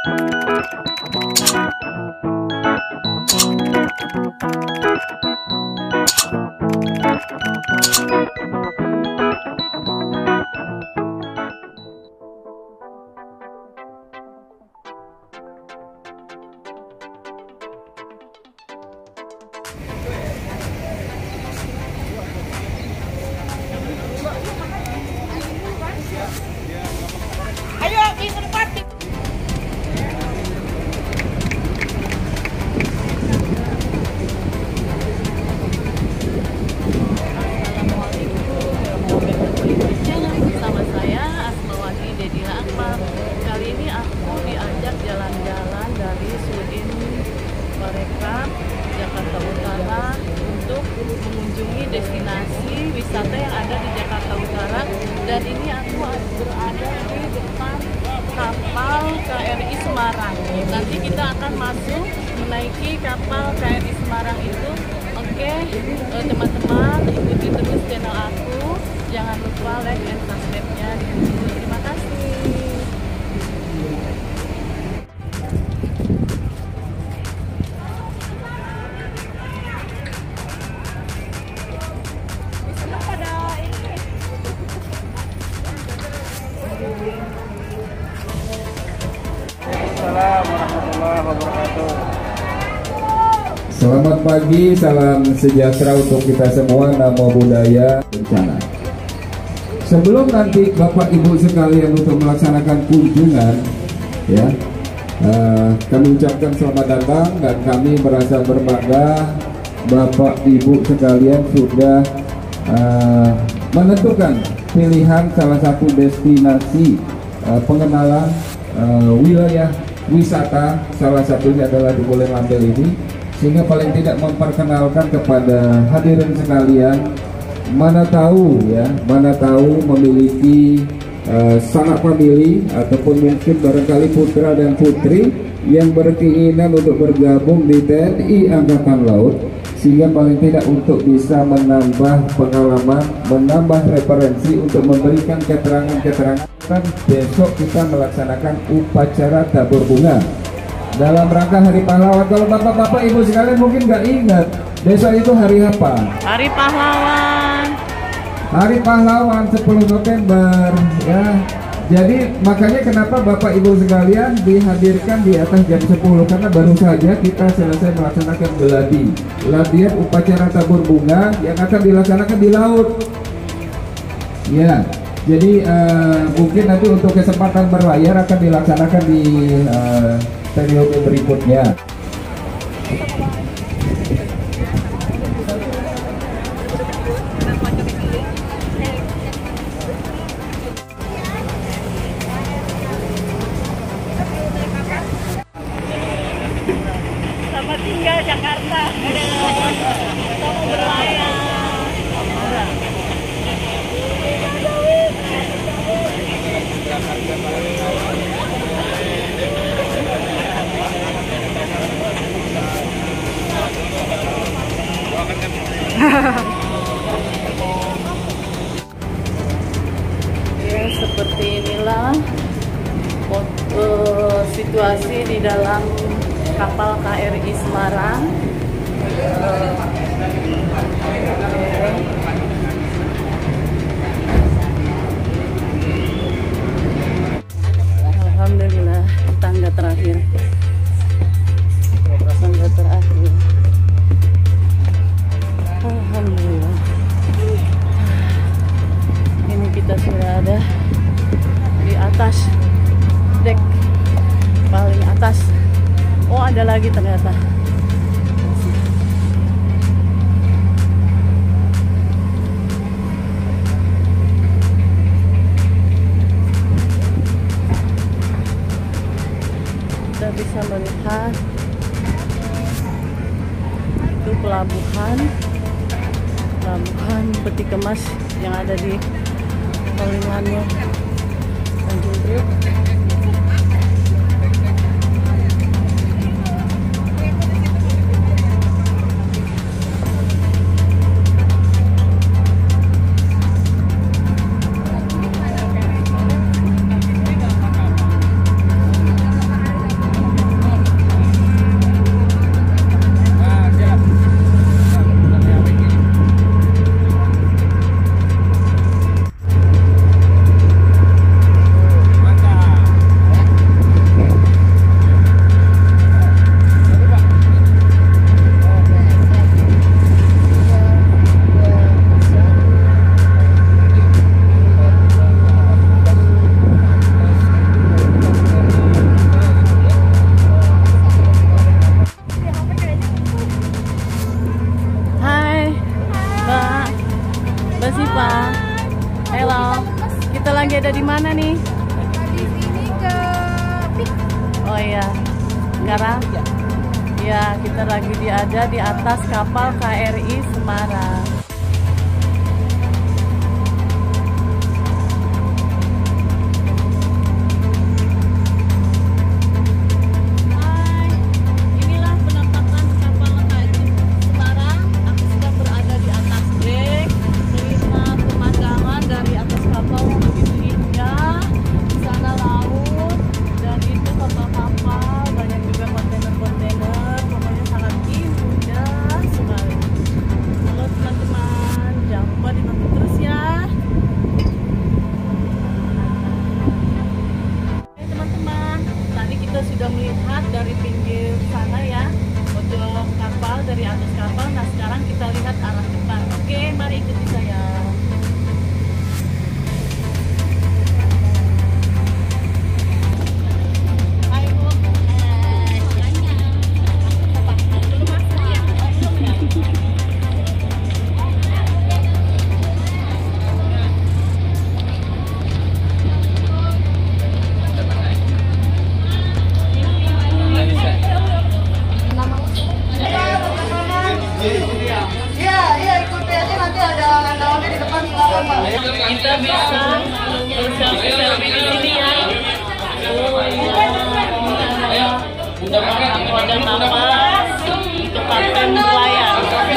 Jakarta Utara untuk mengunjungi destinasi wisata yang ada di Jakarta Utara. Dan ini aku berada di depan kapal KRI Semarang. Nanti kita akan masuk menaiki kapal KRI Semarang itu. Oke, teman-teman, ikuti terus channel aku. Jangan lupa like dan subscribe-nya di sini. Terima kasih. Assalamualaikum warahmatullahi wabarakatuh. Selamat pagi, salam sejahtera untuk kita semua. Namo Buddhaya Bencana. Sebelum nanti Bapak Ibu sekalian untuk melaksanakan kunjungan, ya, kami ucapkan selamat datang dan kami merasa berbangga Bapak Ibu sekalian sudah menentukan pilihan salah satu destinasi pengenalan wilayah wisata, salah satunya adalah di Bulen Lampel ini, sehingga paling tidak memperkenalkan kepada hadirin sekalian, mana tahu memiliki sanak famili ataupun mungkin barangkali putra dan putri yang berkeinginan untuk bergabung di TNI Angkatan Laut, sehingga paling tidak untuk bisa menambah pengalaman, menambah referensi untuk memberikan keterangan-keterangan. Besok kita melaksanakan upacara tabur bunga dalam rangka Hari Pahlawan. Kalau bapak-bapak ibu sekalian mungkin nggak ingat, besok itu hari apa? Hari Pahlawan. Hari Pahlawan 10 November, ya. Jadi makanya kenapa bapak ibu sekalian dihadirkan di atas jam 10, karena baru saja kita selesai melaksanakan latihan upacara tabur bunga yang akan dilaksanakan di laut. Ya. Jadi mungkin nanti untuk kesempatan berlayar akan dilaksanakan di periode berikutnya. Selamat tinggal Jakarta. Kita mau berlayar. Ya, seperti inilah situasi di dalam kapal KRI Semarang. Alhamdulillah, tangga terakhir. Tangga terakhir. Alhamdulillah. Ini kita sudah ada di atas dek paling atas. Oh, ada lagi ternyata. Kita bisa melihat itu pelabuhan peti kemas yang ada di Palimanan Tanjung Priok. ya. Sekarang ya kita lagi ada di atas kapal KRI Semarang. Sudah melihat dari pinggir sana ya untuk kapal, dari atas kapal. Nah sekarang kita lihat arah depan. Oke, mari ikuti saya. Kita bisa selfie di sini ya. Aku ada napas untuk kapten nelayan.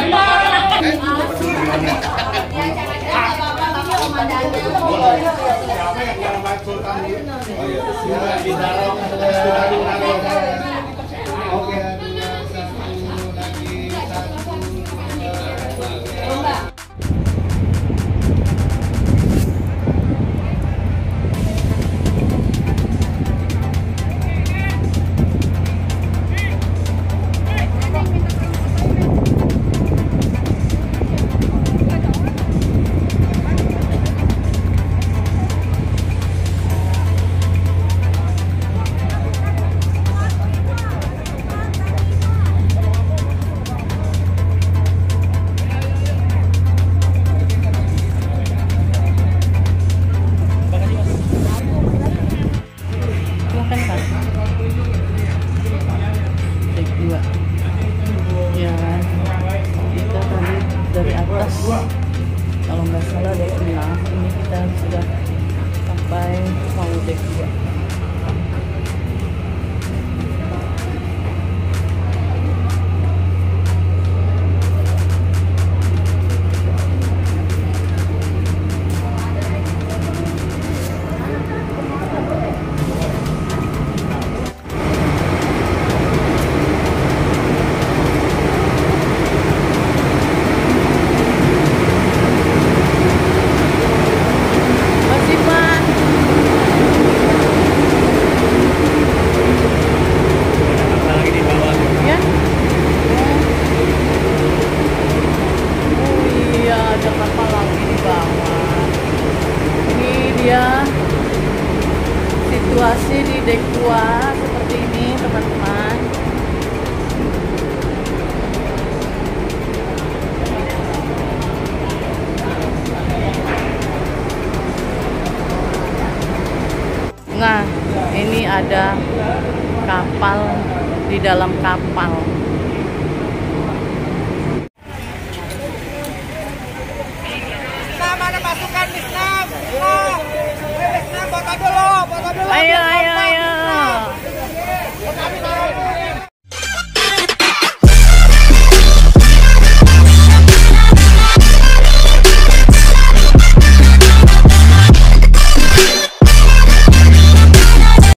Ya, kita tadi dari atas, kalau nggak salah dek 6, ini kita sudah sampai mau dek 2. Situasi di dek 2 seperti ini teman-teman. Nah, ini ada kapal di dalam kapal. Mana pasukan Vietnam? Vietnam foto dulu, foto dulu. Ayo.